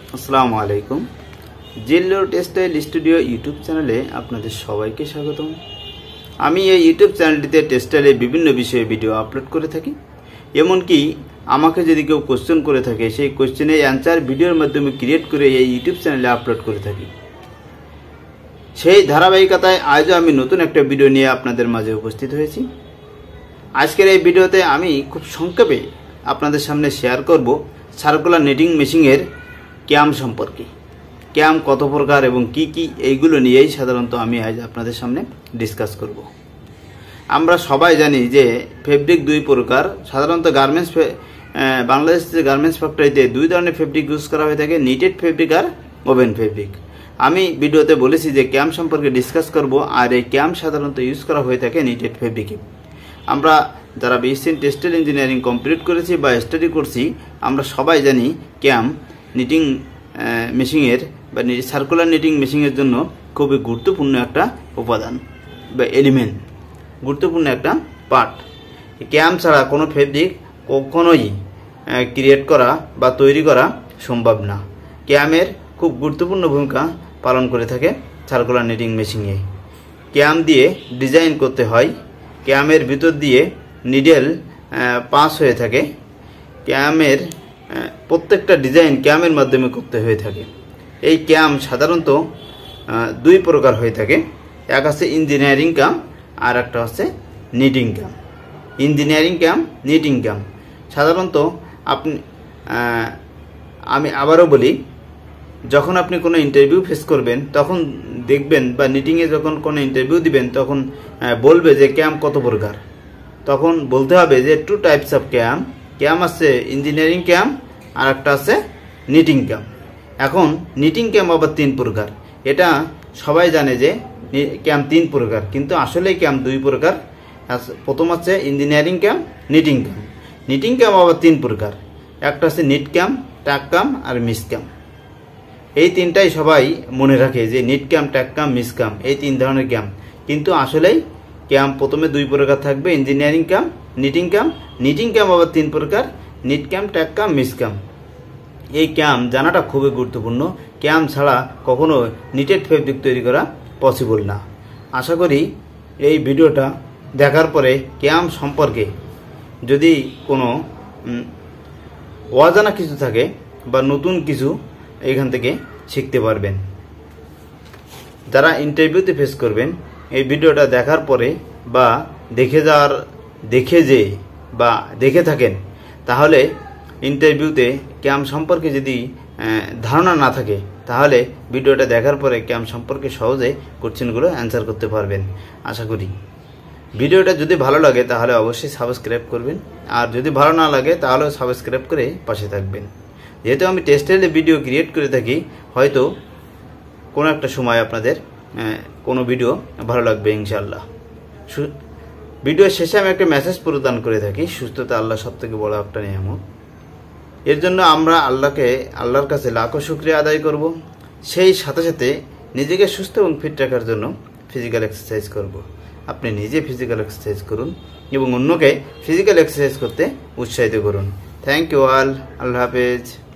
আসসালামু আলাইকুম। Zillur textile studio YouTube চ্যানেলে আপনাদের সবাইকে স্বাগতম। আমি এই ইউটিউব চ্যানেলটিতে টেক্সটাইলের বিভিন্ন বিষয়ে ভিডিও আপলোড করে থাকি। এমনকি আমাকে যদি কেউ কোশ্চেন করে থাকে, সেই কোশ্চেনের অ্যান্সার ভিডিওর মাধ্যমে ক্রিয়েট করে এই ইউটিউব চ্যানেলে আপলোড করে থাকি। সেই ধারাবাহিকতায় আজও আমি নতুন একটা ভিডিও নিয়ে আপনাদের মাঝে উপস্থিত হয়েছি। আজকের এই ভিডিওতে আমি খুব সংক্ষেপে আপনাদের সামনে শেয়ার করব সার্কুলার নিটিং মেশিনের ক্যাম সম্পর্কে। ক্যাম কত প্রকার এবং কি কি, এইগুলো নিয়েই সাধারণত আমি আজ আপনাদের সামনে ডিসকাস করব। আমরা সবাই জানি যে ফেব্রিক দুই প্রকার। সাধারণত গার্মেন্টস বাংলাদেশের গার্মেন্টস ফ্যাক্টরিতে দুই ধরনের ফেব্রিক ইউজ করা হয়ে থাকে, নিটেড ফেব্রিক আর ওভেন ফেব্রিক। আমি ভিডিওতে বলেছি যে ক্যাম সম্পর্কে ডিসকাস করব, আর এই ক্যাম সাধারণত ইউজ করা হয়ে থাকে নিটেড ফেব্রিকে। আমরা যারা বিএসসি টেক্সটাইল ইঞ্জিনিয়ারিং কমপ্লিট করেছি বা স্টাডি করছি, আমরা সবাই জানি ক্যাম নিটিং মেশিনের বা সার্কুলার নিটিং মেশিনের জন্য খুবই গুরুত্বপূর্ণ একটা উপাদান বা এলিমেন্ট, গুরুত্বপূর্ণ একটা পার্ট। ক্যাম ছাড়া কোনো ফেব্রিক কখনোই ক্রিয়েট করা বা তৈরি করা সম্ভব না। ক্যামের খুব গুরুত্বপূর্ণ ভূমিকা পালন করে থাকে সার্কুলার নিটিং মেশিনে। ক্যাম দিয়ে ডিজাইন করতে হয়, ক্যামের ভিতর দিয়ে নিডেল পাস হয়ে থাকে, ক্যামের প্রত্যেকটা ডিজাইন ক্যামের মাধ্যমে করতে হয়ে থাকে। এই ক্যাম সাধারণত দুই প্রকার হয়ে থাকে, এক আছে ইঞ্জিনিয়ারিং ক্যাম আর একটা হচ্ছে knitting cam. Engineering cam, knitting cam সাধারণত আমি আবারও বলি, যখন আপনি কোনো ইন্টারভিউ ফেস করবেন তখন দেখবেন, বা নিটিংয়ে যখন কোনো ইন্টারভিউ দিবেন তখন বলবে যে ক্যাম কত প্রকার। তখন বলতে হবে যে two types of cam. Cam আছে ইঞ্জিনিয়ারিং ক্যাম আর একটা আছে নিটিং ক্যাম। এখন নিটিং ক্যাম আবার তিন প্রকার। এটা সবাই জানে যে ক্যাম তিন প্রকার, কিন্তু আসলে ক্যাম দুই প্রকার। প্রথম আছে engineering cam, knitting cam. Knitting cam আবার তিন প্রকার, একটা আছে নিট ক্যাম, ট্যাগ ক্যাম আর মিস ক্যাম। এই তিনটাই সবাই মনে রাখে যে knit cam, tuck cam, miss cam, এই তিন ধরনের ক্যাম। কিন্তু আসলেই ক্যাম প্রথমে দুই প্রকার থাকবে, engineering cam, knitting cam. Knitting cam আবার তিন প্রকার, knit cam, tuck cam, miss cam. এই ক্যাম জানাটা খুবই গুরুত্বপূর্ণ। ক্যাম ছাড়া কখনো নিটেড ফেব্রিক তৈরি করা পসিবল না। আশা করি এই ভিডিওটা দেখার পরে ক্যাম সম্পর্কে যদি কোনো অজানা কিছু থাকে বা নতুন কিছু এখান থেকে শিখতে পারবেন। যারা ইন্টারভিউতে ফেস করবেন, এই ভিডিওটা দেখার পরে বা দেখে থাকেন, তাহলে ইন্টারভিউতে ক্যাম সম্পর্কে যদি ধারণা না থাকে, তাহলে ভিডিওটা দেখার পরে ক্যাম সম্পর্কে সহজে কোশ্চেনগুলো অ্যান্সার করতে পারবেন আশা করি। ভিডিওটা যদি ভালো লাগে তাহলে অবশ্যই সাবস্ক্রাইব করবেন, আর যদি ভালো না লাগে তাহলেও সাবস্ক্রাইব করে পাশে থাকবেন। যেহেতু আমি টেক্সটাইলের ভিডিও ক্রিয়েট করে থাকি, হয়তো কোনো একটা সময় আপনাদের কোনো ভিডিও ভালো লাগবে ইনশাআল্লাহ। ভিডিওর শেষে আমি একটা মেসেজ প্রদান করে থাকি, সুস্থতা আল্লাহ সব থেকে বড় একটা নিয়ামত। এর জন্য আমরা আল্লাহর কাছে লাখো শুকরিয়া আদায় করব। সেই সাথে সাথে নিজেকে সুস্থ এবং ফিট রাখার জন্য ফিজিক্যাল এক্সারসাইজ করব। আপনি নিজে ফিজিক্যাল এক্সারসাইজ করুন এবং অন্যকে ফিজিক্যাল এক্সারসাইজ করতে উৎসাহিত করুন। Thank you all. আল্লাহ হাফেজ।